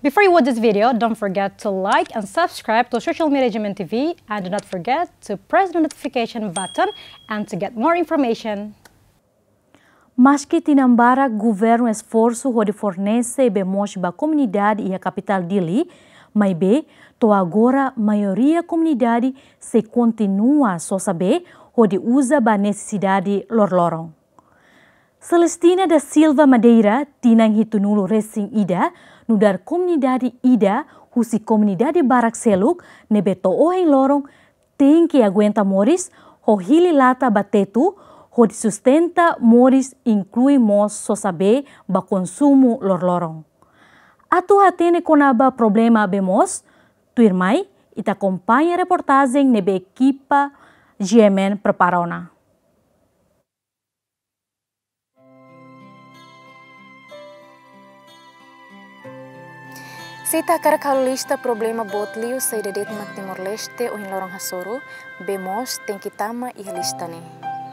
Before you watch this video, don't forget to like and subscribe to Social Media Jamin TV, and do not forget to press the notification button and to get more information. Maski tinambara governo esforço de fornecer bemos ba comunidade e a capital Dili, mas to agora maioria comunidade se continua só saber de usa ba necessidade lorlorong. Celestina da Silva Madeira tinang hitunulo racing ida nudar comunidade ida husi comunidade Barak Seluk nebe to oheng lorong tem que aguenta moris ho hili lata batetu ho sustenta moris inclui mos so saber ba consumo lorlorong. Atu hatene konaba problema bemos tuirmai ita acompanha reportagem nebe equipa GMN preparona. Sita kara lista problema botlio sa idadet mak Timor-Leste o in lorong hasoro, bemos tem que tama iha lista ne.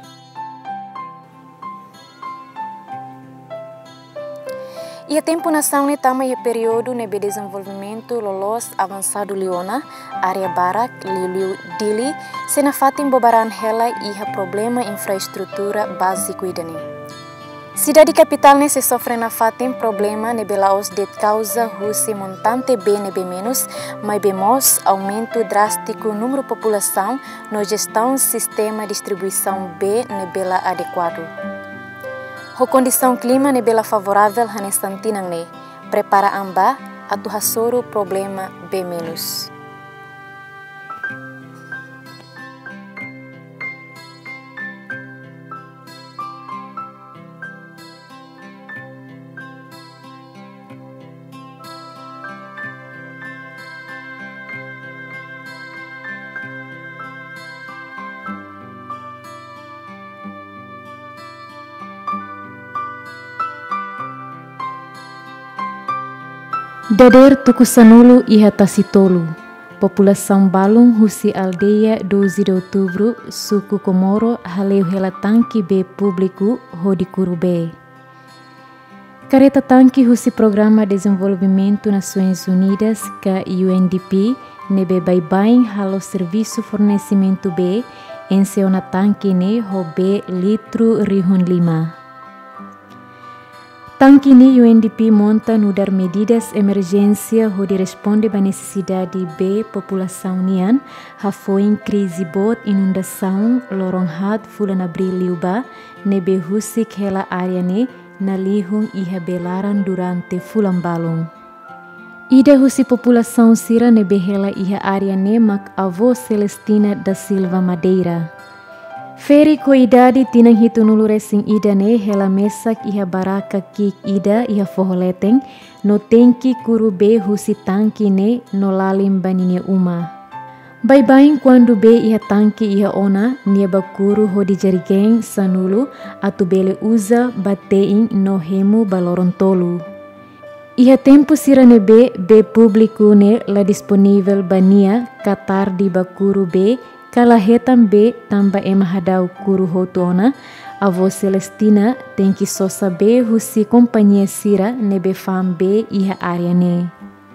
Ia tempo nação ne tama ia período nebe desenvolvimento lolos avançado Liona, área Barak, Liliu Dili, sena fatim bobaran hela iha problema infraestrutura básico idane. Cidade capital ne se sofre na fatim problema nebe laos de causa husi montante B nebe menos, mas bemos aumento drástico número população no gestão sistema distribuição B nebe la adequado. Ho condição clima nebela favorável hanestantinang ne, prepara amba atu hasoro problema B-. Dader Tukusanulu iha Tasitolu, população balung husi aldeia 12 de outubro, suku Komoro, haleu hela tanki B público, hodi Curubé. Careta tanki husi Programa Desenvolvimento Nações Unidas, ka UNDP, nebe baibain halo serviço fornecimento B, em seona tanki ne ho B litro rihun 5. Tanki ni UNDP monta nudar medidas emergência hodi responde ba necessidade B população nian hafoin crise bot inundação lorong hat fulan abril liuba nebe husik hela área ne na lihung iha belaran durante fulan balong. Ida husi população sira nebe hela iha área ne mak avó Celestina da Silva Madeira. Feri ko idade tinang hitunulu resing ida ne hela mesak iha baraka kik ida iha foholeteng no tenki Curubé husi tanki ne no lalim banine uma. Baibain quando be iha tanki iha ona nia bakuru hodi jarigeng sanulu atu bele uza batein no hemu balorontolu. Iha tempo sira ne be publiku ne la disponível bania katar di bakuru be kala hetam B tamba ema hadau kuru hotona, avó Celestina tem que só saber husi companhia sira nebe fam B iha área ne.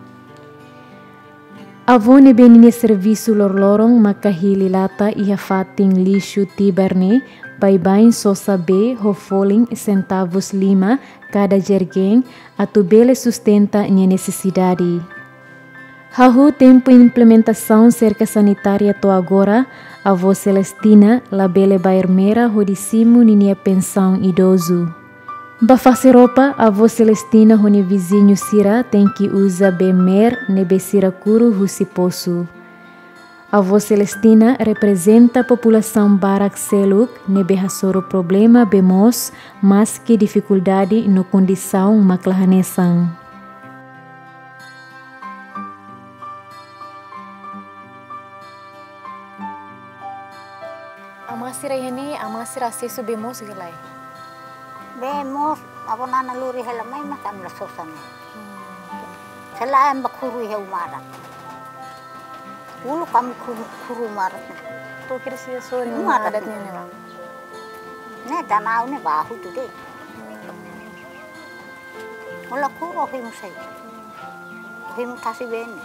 Avó nebe nine serviço lorlorong makahili lata iha fating lixo tibarne, baibain só saber ho foling centavos 5 cada jergeng, atu bele sustenta minha necessidade. Hahu tempo implementação cerca sanitária to agora, avó Celestina labele bairmera hodisimu ninia pensão idoso. Bafase roupa, avó Celestina honi vizinho sira tem que usa bemer nebe sira kuru husi poço. Avó Celestina representa a população Barak Seluk nebe hasoro problema bemos, mas que dificuldade no condição maklahanesang. Amasira yani amasira sesu bemos gelai. Bemos apa nana luri hela mai macam la sosane. Selain bakuru he umara. Ulu kami kuru umara. To kira sia sori adatnya ne bang. Ne tanau ne bahu tu deh. Ola kuru he musai. Himutasi bene.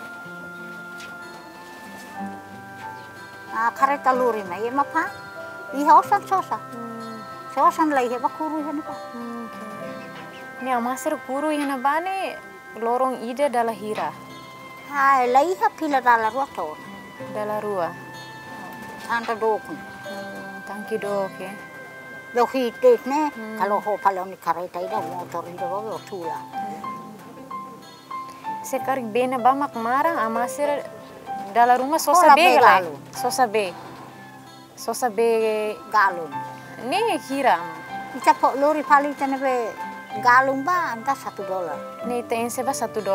Kareta luri ma ye mapa. Iha osan sosa. Sosan lai he bakuru he pa. Ni amasir guru hina bane lorong ida dala hira. Hai lai ha pila dala rua to. Dala rua. Santa dokun. Tangki dok ya. Lo hite ne kalau ho pala ni kareta ida motor ida lo tula. Sekarang bena bamak marang amasir dalam rumah sosa Ora be be lah. galu. Sosa be Galun. ni hira. Ita po lori pali tane be galun ba anta $1. Ni tense ba $1.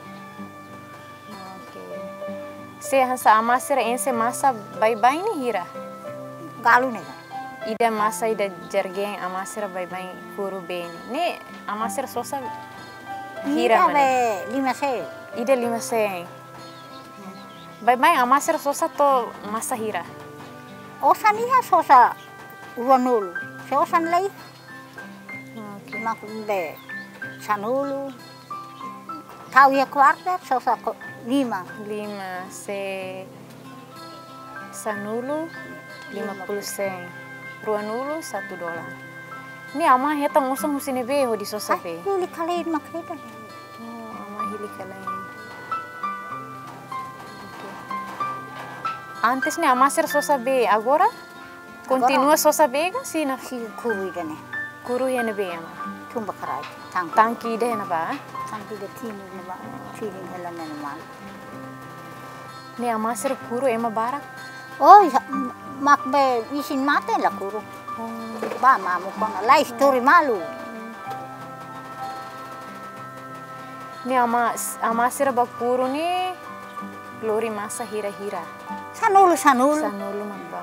Oke. Se hansa amasir ense masa bye-bye ni hira. Galun ne. Ida masa ida jargeng amasir bye-bye guru beni. Ni amasir sosa hira Ira mane. be 5 sen. Ida 5 sen. Bye-bye amasir sosa to masa hira. Osan iha sosa uanul. Se osan lai Oke. mak be sanulu. Kau ya kuarter sosa 5. 5 se sanulu 50 sen. Ruanulu $1. Ni ama heta ngosong husine be ho di sosa be. Hili kaliin makrita. Oh, ama hili kalain. Oke. Antes ni amasir sosa be, agora continua sosa be kan sina Si kuru ida ne. guru hena be ama. Tumba karai. Tang. Tangki de hena ba. Tang ida tini ne ba. Tini hela ne mal. Ni amasir guru ema barak. Oh, mak be isin mate la kuru. Ba mamu kona lai story malu. Ni amasir ba guru ni lori masa hira-hira. Sanulu. Sanulu magba.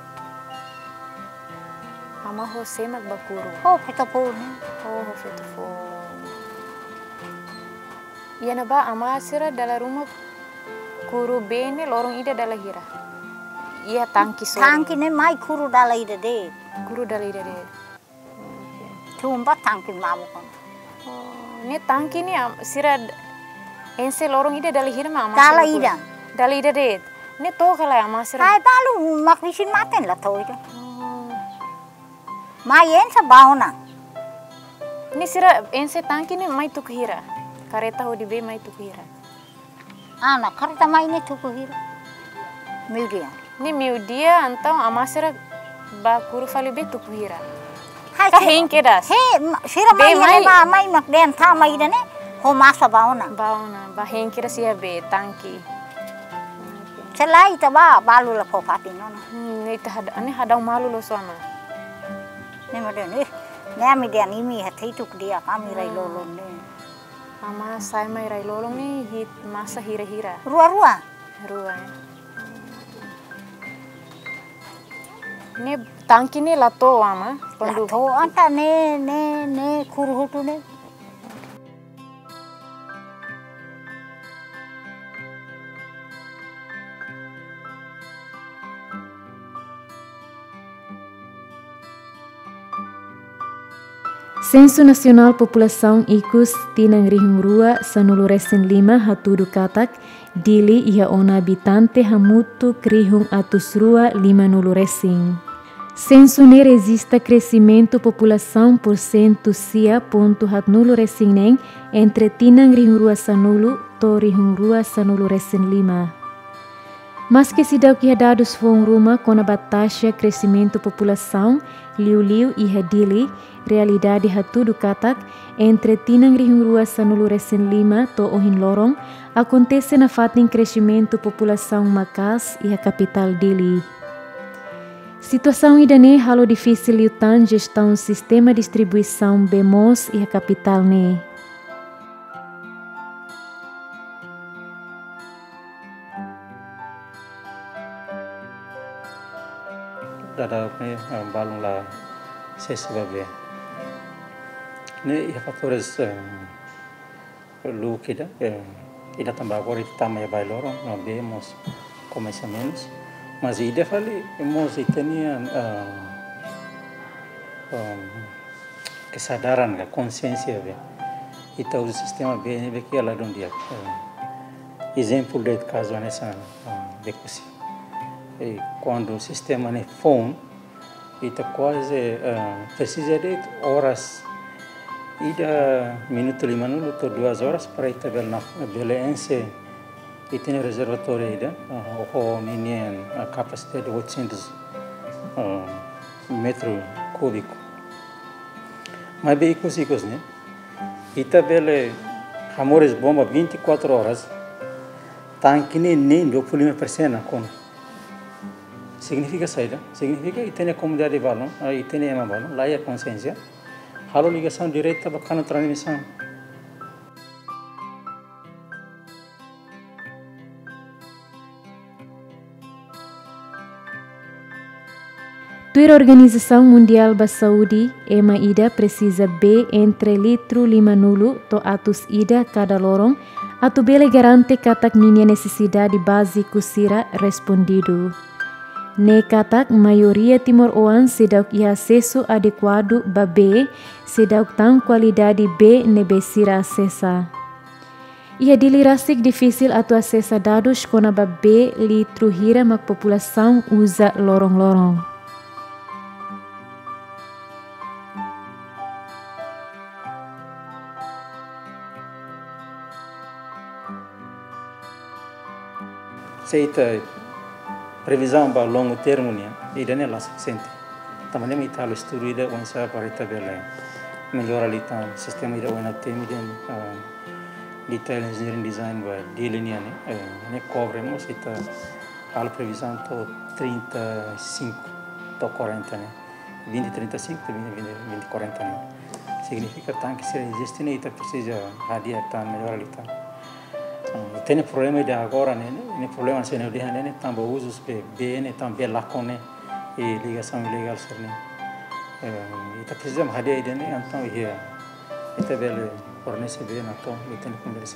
Ama Jose magba guru. Oh, peta po ne. Oh, feito fome. Iya na ba amasira dala rumah guru bene lorong ida dala hira. Iya tangki so. Tangki ne mai kuru dala ida de. Guru dala ida de. Tumba tangki mamu kona. Oh, ni tangki ni sira ense lorong ida dala hira ma amasira. Dala guru. ida. Dala ida de. Ni to kala amasira. Hai balu mak isin maten la to ida. Oh. Mai ensa bauna. Ni sira ense tangki ni mai tuk hira. Kareta ho di be mai tuk hira. Ana karta mai ne tuku hira. Media. Ni miu dia antau amasira ba guru fali be tuk hira. Hai Kahin kedas. He sira mai Be ne mai- ma mai mak den tha mai ida ne. Ho masa bauna. Bauna ba henkira siya be tangki. Selai ta ba balu la po patin no. Ni hadang malu lo sama. Ne ma den ne ami den imi ha theituk dia kami rai lolon ne. Ama saya mai rai lolong ni hit masa hira-hira. Rua. Rua. Ni tangki ni lato ama. La Pandu. to anta ne kuru hutu ne. Censo Nasional População Ikus Tinang Rihung Rua Sanulu Resin 5 Hatudu Katak Dili Iha Ona Habitante Hamutu Krihung Atus Rua 5 Nulu Resin. Censo ne resista crescimento população por cento sia ponto hat nulu resin neng entre Tinang Rihung Rua Sanulu to Rihung Rua Sanulu Resin 5. Mas que se deu que dados foram rumah com a taxa crescimento população, liu-liu e hadili, realidade hatudo katak, entre Tinang Rihung Rua Sanulu Resin 5 to Ohin Lorong, acontece na fatin crescimento população Makas e a capital Dili. Situação idane halo difícil liutan gestão sistema distribuição BEMOS e a capital ne. Dada balung la sesuatu. Ini fatores lu kita ida tambah agora tambah vai lorong não vemos começa menos mas ida fali hemos tinha kesadaran la consciência ve itu o sistema bem que ela don't dia exemplo de caso nessa decussão. E quando o sistema é phone, está quase precisa de horas, ida minuto 5 minutos, 2 horas para ita beleense e tem reservatório ida, ninguém a capacidade de 800 metro cúbico. Mas bem coisas, né? Ita bele amores bomba 24 horas, tanque nem 25% com. Significa saída, significa que tem a comunidade de balão, e tem a balão, lá é a consciência, halo ligação direta bacana transmissão. A Organização Mundial da Saúde, EMA-IDA, precisa B entre litro 5 to atus ida cada lorong, atu bele garante katak minha necessidade básica sira respondido. Ne katak maioria Timor-Oan sedang ia acesso adequado ba B, sedang tang qualidade B nebe sira acessa. Ia dilirasik difícil atu acessa dados kona ba B litro hira mak população usa lorong-lorong. Seita previsão para longo termo né, e daí ela se sente. Também me está estudo o ensaio para tabela melhor ali tá sistema ida o na tem detail engineering design vai delinear né cobre mas está a previsão to 35 to 40 né 20 35 to 20 40 né significa que se existe né ita precisa hadia tá melhor ali tá. Tem problema de agora, né? Tem problema se não deixa né? Também usos bem, também lá com né? E ligação ilegal ser né? Ita precisa mais de aí né? Então ia, ita bele fornecer bem na tom, ita não conversa.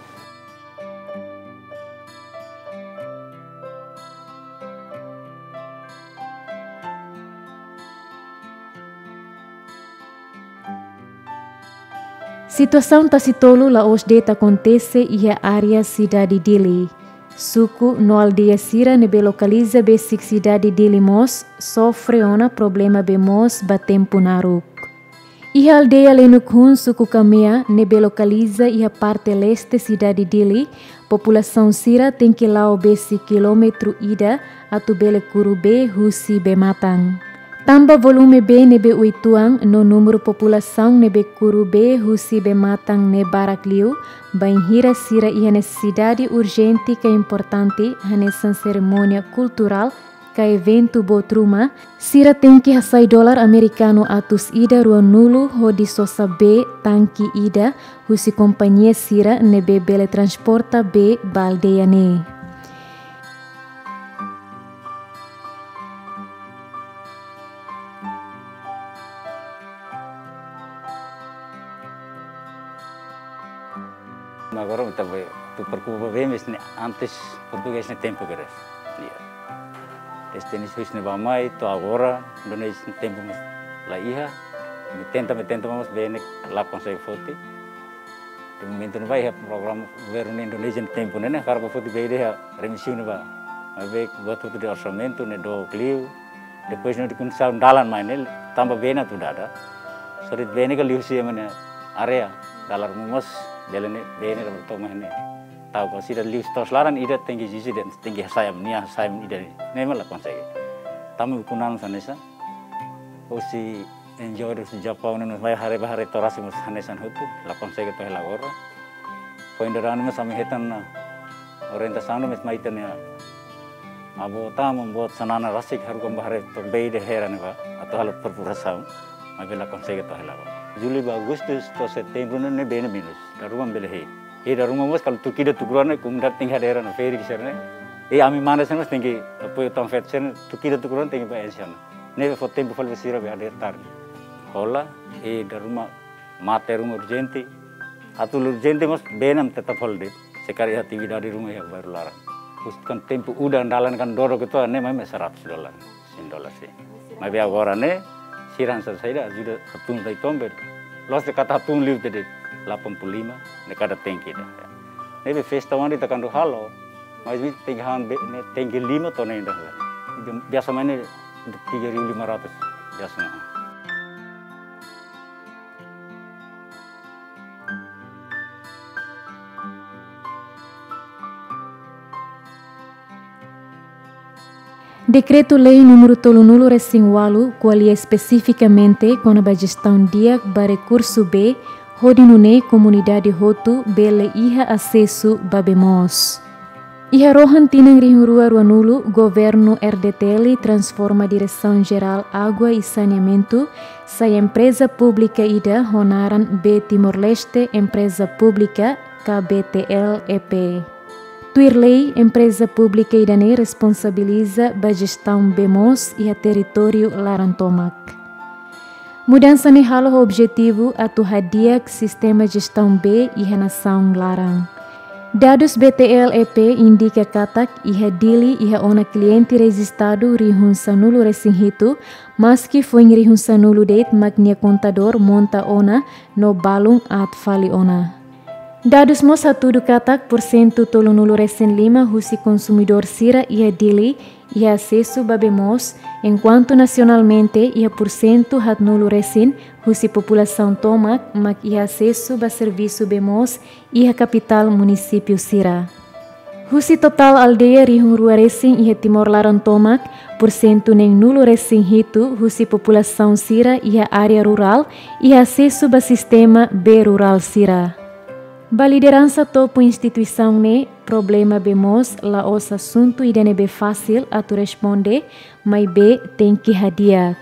Situação Tacitolo laos deta acontece e a área cidade Dili. Suku no aldeia Sira nebe localiza basic cidade Dili mos sofre ona problema bemos batempo naruk. E a aldeia Lenukhun suku Kamea nebe localiza e a parte leste cidade Dili, população Sira tem que lao basic quilômetro ida atu bele curube husi bematang. Tamba volume B nebe uituang no número população nebe curube husi bematang ne barakliu, banhira sira e necessidade urgente que é importante nessa cerimônia cultural que evento botruma, sira tem que hasai dolar americano atus ida rua nulo hodi sosa B tanki ida husi companhia sira nebe bele transporta B baldeia ne. Agora eu estava preocupado bem, mas antes português não tempo que era. Este início não vai mais, então agora não é tempo mais lá ia, me tenta mas bem lá consegue foto. De momento não vai o programa governo Indonesia tempo né, cara para foto bem dia remissão não vai, mas bem buat foto de orçamento né do clio, depois não dikunsau dalan mais né, tambah bem na tudo ada, sorry bem que liu sih mana area dalam rumus belene bene da to mahne tahu ko sida liu stos laran ida tinggi jiji dan tinggi sayam ida ne mala konsege tamu kunan sanesa osi enjoy de Japão no vai hare bahare torasi mus hanesan hutu la konsege to hela ora point ran mas sami hetan na orientação mes maitan ya abo tamu buat sanana rasik haru kom bahare to beide heran ba atau hal perpurasaun mabela konsege to hela Juli Agustus to Setembro ne bene minus rumah belehe da rumah mas kalau tukida tukuran kumdat tinggal daerah na feri kisarne ami mana sana tinggi apa tam fetsen tukida tukuran tinggi ba ensian ne fo tempo fal vesira be ader tar hola da rumah mate rumah urgente atul urgente mas benam tetap holde sekali aktivitas di rumah ya baru larang kan tempo udah andalan kan doro gitu ne mai $100 $100 sih mai be agora ne siran saida sudah hatun dai tomber los de kata hatun liu tede 85 ne kada tengki dah nebe festa wandi takan do halo. Mas vi tinggi 5 ton indah. Biasa mana 3.500 biasa. Decreto-Lei número 39/8, qual é especificamente com a gestão dia para recurso B, hodinune comunidade hotu bele iha acesso babemos. Iha rohan tinang rihurua ruanulu, governo RDTL transforma direção geral água e saneamento, sai empresa pública ida honaran B Timor-Leste empresa pública KBTL-EP. Tuirlei, empresa pública idane responsabiliza a gestão BEMOS e a território Larantomac. Mudança ne halo objetivo atu hadiak sistema gestão B e a nação Larang. Dados BTL-EP indica katak iha dili iha ona cliente registrado rihun sanulu resinghito, maski foi rihun sanulu date magnia contador monta ona no balung at fali ona. Dados mo satu katak % tolonulu resen 5 husi consumidor sira ia dili ia acesso babemos, enquanto nacionalmente ia % hat nulu resen husi população tomac mak ia acesso ba serviço bemos ia capital município sira. Husi total aldeia rihun rua resen ia Timor Laran tomac, % neng nulu resen hitu husi população sira ia área rural ia acesso ba sistema B rural sira. Ba liderança topo instituição ne problema bemos la os assunto idane be fácil atu responde, mas be tem que hadiak.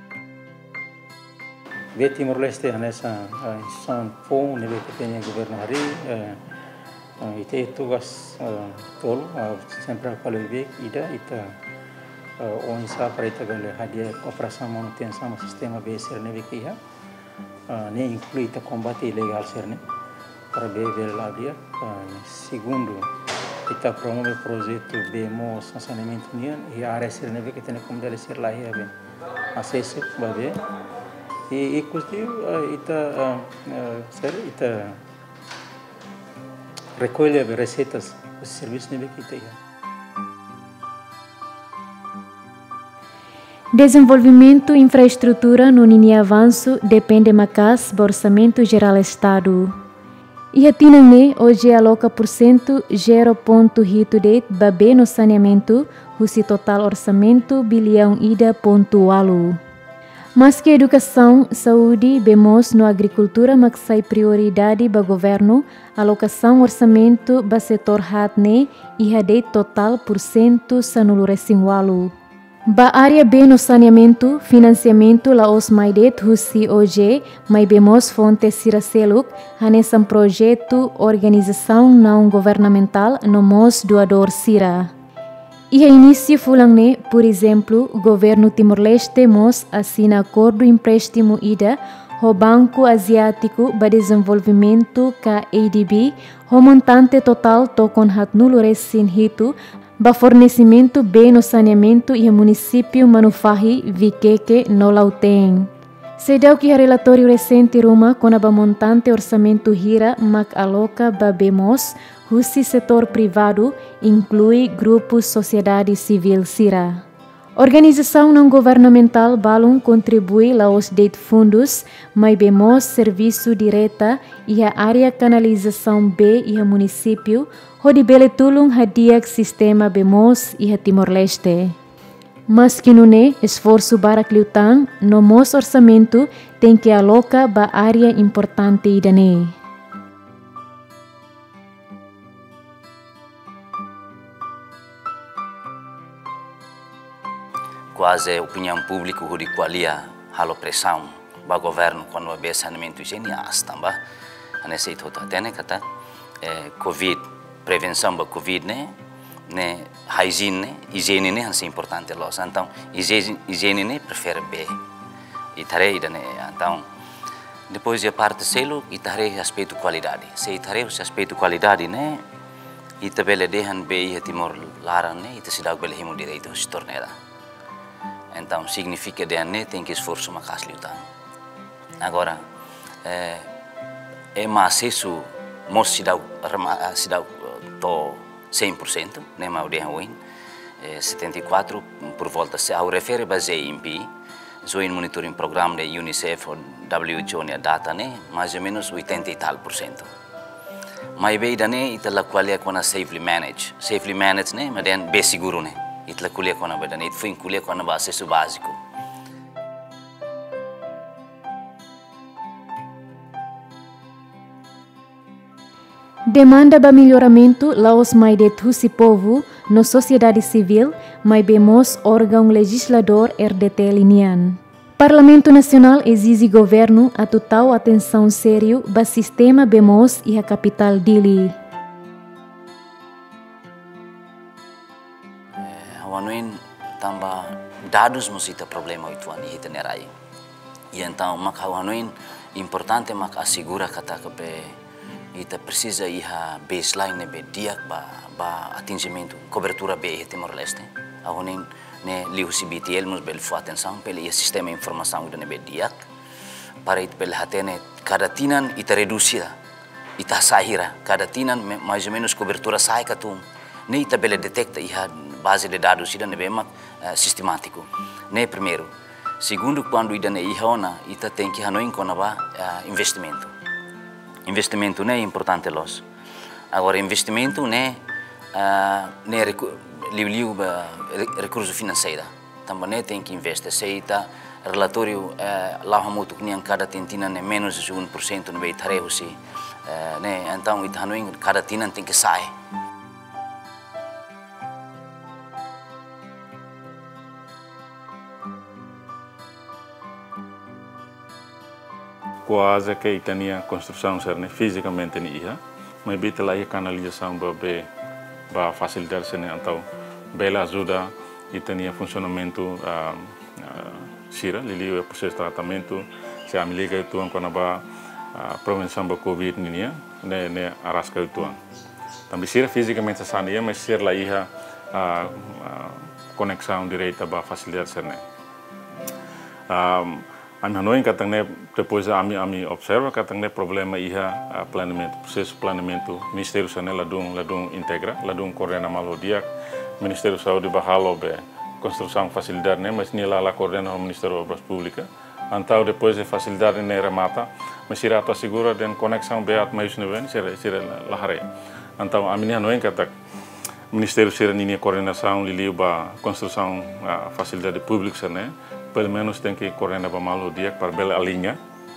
B Timor-Leste nessa instituição pom nebe que tem governo hari ite tugas tolo sempre kalau be ida ita onsa para ita gale hadiak operação manutenção sistema B ser nebe que ne inclui ita combate ilegal ser ne para beber lá dia. Segundo, kita promove o projeto BEMOS saneamento união e a área serve que tem como dele ser lá e bem acesso babe e custo ita ita recolhe receitas os serviços neve que tem. Desenvolvimento infraestrutura no linha avanço depende macas do orçamento geral estado. Ia tinangne hoje aloca % 0.8 babe no saneamento, husi total orçamento bilhão ida pontualu. Mas que educação, saúde, bemos no agricultura maksai prioridade ba governo, alocação orçamento ba setor hatne ia de total % sanulu resinwalu. Ba área B no saneamento, financiamento la os maidet husi hoje, mai bemos fonte siraseluk, hanesam projeto organização não governamental no mos doador sira. Ia início fulangne, por exemplo, governo Timor-Leste mos assina acordo empréstimo ida, o Banco Asiático ba Desenvolvimento KADB, o montante total tokon hat nulo resin hitu, ba fornecimento B no saneamento e município Manufahi Vikeke no Lauteng. Sedau que relatório recente Roma com a montante orçamento hira mak aloca ba bemos, husi setor privado, inclui grupos sociedade civil sira. Organização não governamental balum contribui laos deit fundos, mai bemos serviço direta e a área canalização B e a município, hodi bele tulung hadiak sistema bemos e a Timor-Leste. Mas que nune esforço barak liutang, no mos orçamento tem que aloca ba área importante idane. Quase opinião pública hudi qualia halo pressão ba governo quando a saneamento higiene astamba anesse itu atene kata covid prevenção ba covid ne higiene ne hanse importante los então higiene ne prefere B itare idane então depois a parte selo itare aspecto qualidade se itare o aspecto qualidade ne itabele dehan B e Timor Laran ne ita sidag bele himo direito se tornera. Então, significa que a tem que esforço macas liutang. Agora, é mais isso, mos sidau to 100%, né, mas o de ruim, 74 por volta. Se ao refere base MP, zoin monitoring program de UNICEF ou WHO ne data né, mais ou menos 80 e tal %. Mas bem dane itala kuliah kona safely manage né, mas dan bem seguro né, itala kuliah kona bem dane, foi kuliah kona base básico. Demanda para melhoramento laos mai de tusi povo no sociedade civil, mai bemos órgão legislador RDT linian. Parlamento Nacional exige governo a total atenção sério para sistema bemos e a capital Dili. Hawanuin tambah dados musita problema itu ani hita nerai. E então mak hawanuin importante mak assegura kata kepe ita precisa iha baseline be diak ba atingimento cobertura be Timor-Leste. Hawanuin ne liu CBTL mus bel fu atenção pelo sistema informação da be diak para it bel hatene cada tinan ita reduzida ita sahira cada tinan mais ou menos cobertura sai katum ne ita bel detecta iha base de dados ida nebe mak sistemático ne primeiro segundo quando ida ne ihona ita tem que hanoin konaba investimento ne importante los agora investimento ne liu recurso financeiro também ne tem que investir seita relatório lá hamutu knian cada tintina ne menos de 1% no beitareho si ne então ita hanoin cada tinan tem que sai. Quase que itania construção serne fisicamente ni iha, mas bita lá canalização para facilitar serne então bela ajuda itania funcionamento sira lili o processo de tratamento se amiliga itu quando ba prevenção ba covid ni ne arasca itu também sira fisicamente sana ia mas sira lá iha conexão direta para facilitar serne. Ami hanoin katang depois ami observa katang problema iha planeamento processo planeamento Ministério sana ladung integra ladung coordena malodiak Ministério Saúde bahalo be construção facilidade né mas nila la coordena o Ministério Obras Públicas antau depois de facilidade ne remata mas ira to segura den conexão beat mais neven sira lahare antau ami hanoin katak Ministério sira nini coordenação liliu ba construção facilidade pública sana pelo menos tem que coordenar para malo dia para bela a linha.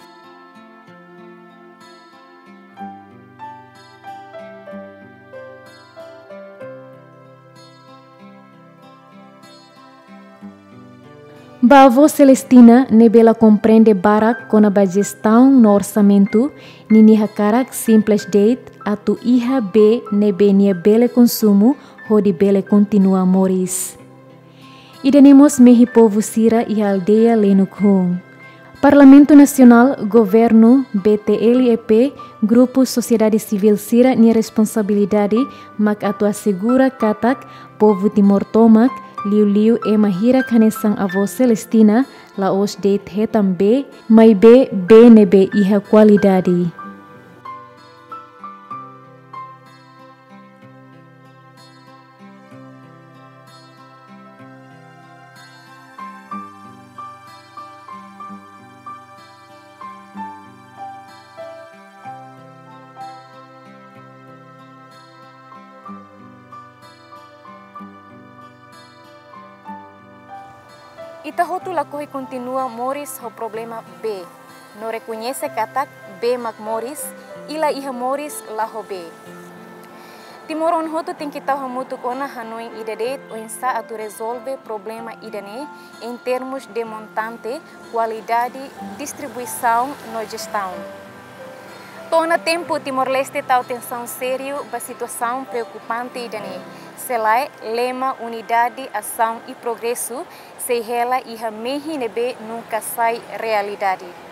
Bavo Celestina nebela compreende barak com a gestão no orçamento nini hakarak simples date atu iha b nebe nia bele consumo hodi bele continua moris. Idanemos mehi povo sira e aldeia Lenukhung. Parlamento Nacional, Governo, BTLEP, Grupo Sociedade Civil sira nia responsabilidade mak atu assegura katak povo Timor Tomak liu e mahira kanesang avo Celestina laos date hetam B, mai B nebe iha qualidade. Ita hotu lakohi continua moris ho problema B. No reconhece katak B mak moris, ila iha moris la ho B. Timoron hotu tem que tau hamutu kona hanoi idade o insa atu resolve problema idane em termos de montante, qualidade, distribuição no gestão. Tona tempo Timor-Leste tau atenção sério para situação preocupante idane. Selai lema unidade, ação e progresso se rela iha mehi nebe nunca sai realidade.